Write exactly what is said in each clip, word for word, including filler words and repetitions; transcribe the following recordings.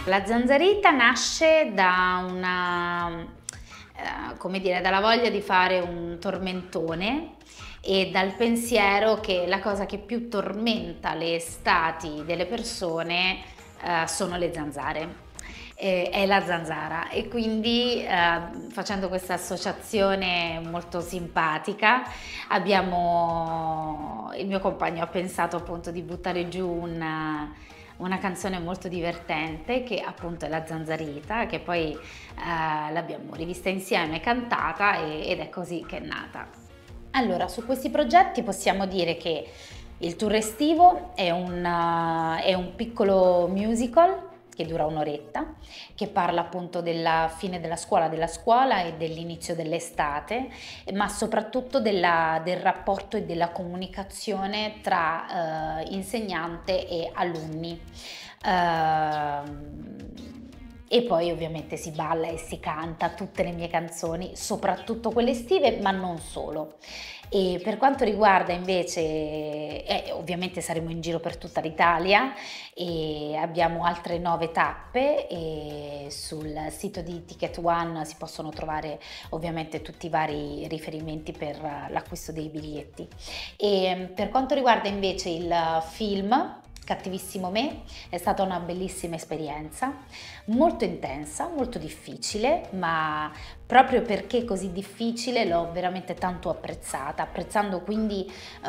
La Zanzarita nasce da una, eh, come dire, dalla voglia di fare un tormentone e dal pensiero che la cosa che più tormenta le estati delle persone eh, sono le zanzare. Eh, è la zanzara e quindi eh, facendo questa associazione molto simpatica abbiamo, il mio compagno ha pensato appunto di buttare giù una, una canzone molto divertente che appunto è la Zanzarita, che poi eh, l'abbiamo rivista insieme, cantata e, ed è così che è nata. Allora, su questi progetti possiamo dire che il tour estivo è un, uh, è un piccolo musical che dura un'oretta, che parla appunto della fine della scuola, della scuola e dell'inizio dell'estate, ma soprattutto della, del rapporto e della comunicazione tra uh, insegnante e alunni. Uh, E poi ovviamente si balla e si canta tutte le mie canzoni, soprattutto quelle estive, ma non solo. E per quanto riguarda invece, eh, ovviamente saremo in giro per tutta l'Italia e abbiamo altre nove tappe e sul sito di Ticket One si possono trovare ovviamente tutti i vari riferimenti per l'acquisto dei biglietti. E per quanto riguarda invece il film Cattivissimo me, è stata una bellissima esperienza, molto intensa, molto difficile, ma proprio perché così difficile l'ho veramente tanto apprezzata, apprezzando quindi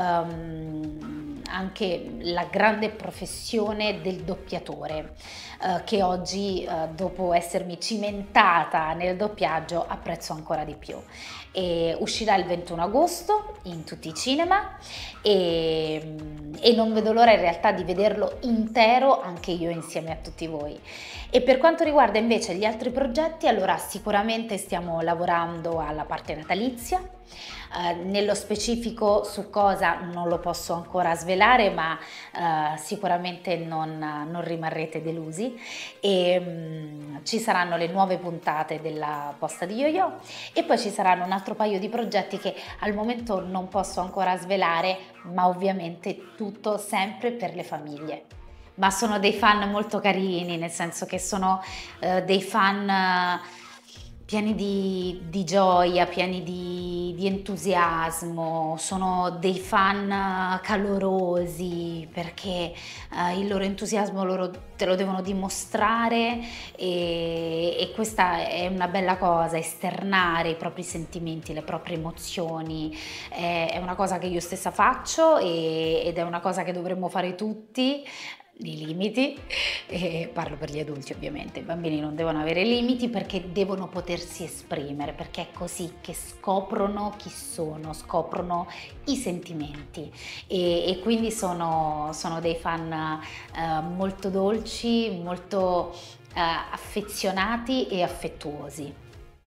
um, anche la grande professione del doppiatore, uh, che oggi, uh, dopo essermi cimentata nel doppiaggio, apprezzo ancora di più. E uscirà il ventuno agosto in tutti i cinema e, e non vedo l'ora in realtà di vederlo intero anche io insieme a tutti voi. E per quanto riguarda invece gli altri progetti, allora sicuramente stiamo lavorando alla parte natalizia, eh, nello specifico su cosa non lo posso ancora svelare, ma eh, sicuramente non, non rimarrete delusi. E mh, ci saranno le nuove puntate della Posta di Yo-Yo e poi ci saranno un altro paio di progetti che al momento non posso ancora svelare, ma ovviamente tutto sempre per le famiglie. Ma sono dei fan molto carini, nel senso che sono eh, dei fan eh, pieni di, di gioia, pieni di, di entusiasmo, sono dei fan eh, calorosi perché eh, il loro entusiasmo loro te lo devono dimostrare e, e questa è una bella cosa, esternare i propri sentimenti, le proprie emozioni, è, è una cosa che io stessa faccio e, ed è una cosa che dovremmo fare tutti. Di limiti, e parlo per gli adulti ovviamente, i bambini non devono avere limiti perché devono potersi esprimere, perché è così che scoprono chi sono, scoprono i sentimenti e, e quindi sono, sono dei fan eh, molto dolci, molto eh, affezionati e affettuosi.